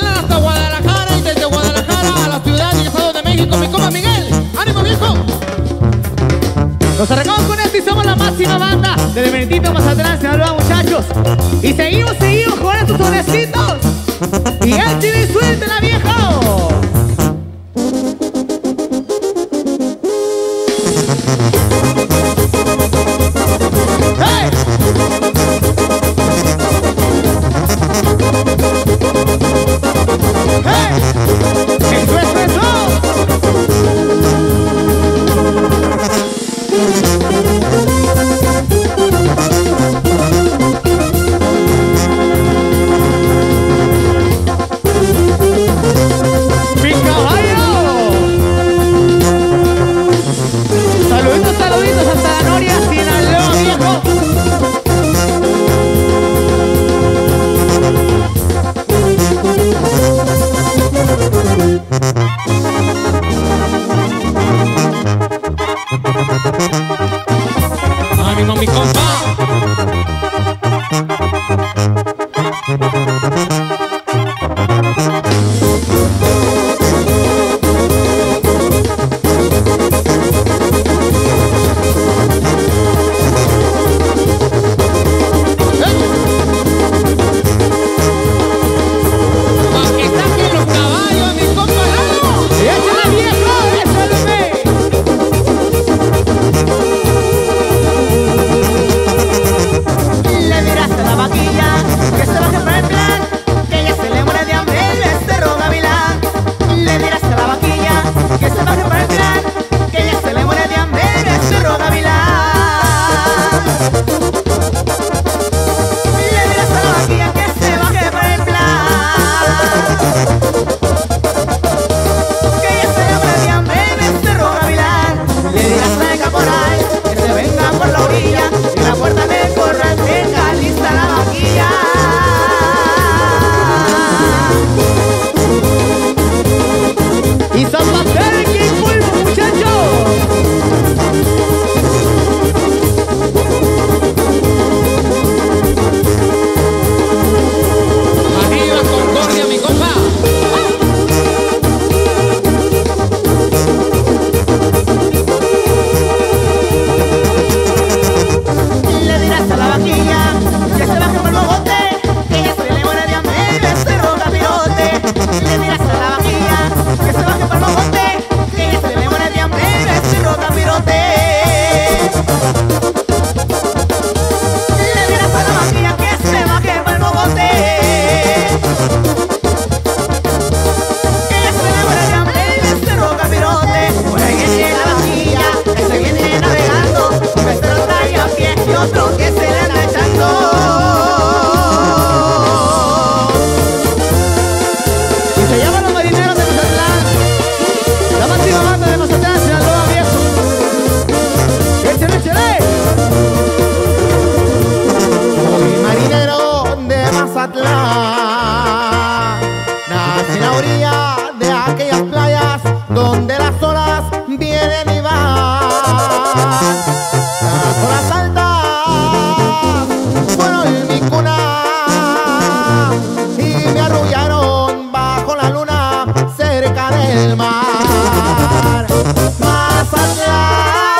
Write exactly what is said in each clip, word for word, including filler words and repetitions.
Mazatlán hasta Guadalajara y desde Guadalajara a la ciudad y estado de México, mi compa Miguel. ¡Ánimo, viejo! Nos arrancamos con esto y somos la máxima banda de Benedito Mazatlán, Sinaloa, muchachos. Y seguimos, seguimos con estos sonecitos. Y el chile, suéltela, viejo. ¡Hey! ¡Hey! ¡Eso, eso, eso! ¡Mi caballo! Saluditos, saluditos hasta la Noria, Sinaloa, viejo. ¡Ánimo, mi compa! Nací en la orilla de aquellas playas donde las olas vienen y van. Las olas altas fueron mi cuna y me arrullaron bajo la luna cerca del mar. Mazatlán,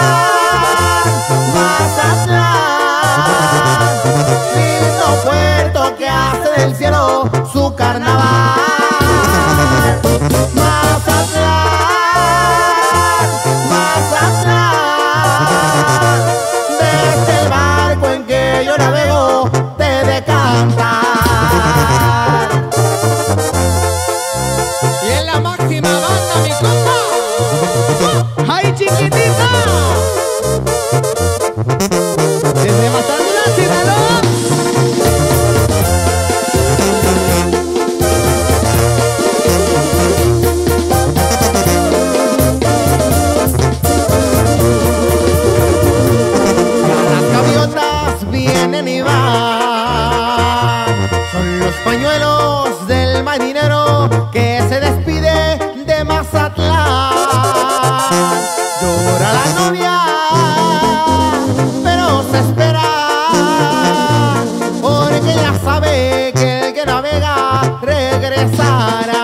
Mazatlán, lindo puerto que hace del cielo su carnaval. Mazatlán, Mazatlán, desde el barco en que yo navego te he de cantar. Y en la máxima banda, mi compa. ¡Ay, chiquitita! Desde Mazatlán, Sinaloa. Las gaviotas vienen y van, son los pañuelos del marinero que se despide de Mazatlán. Llora la novia, pero se espera, porque ya sabe que el que navega regresa. pasará.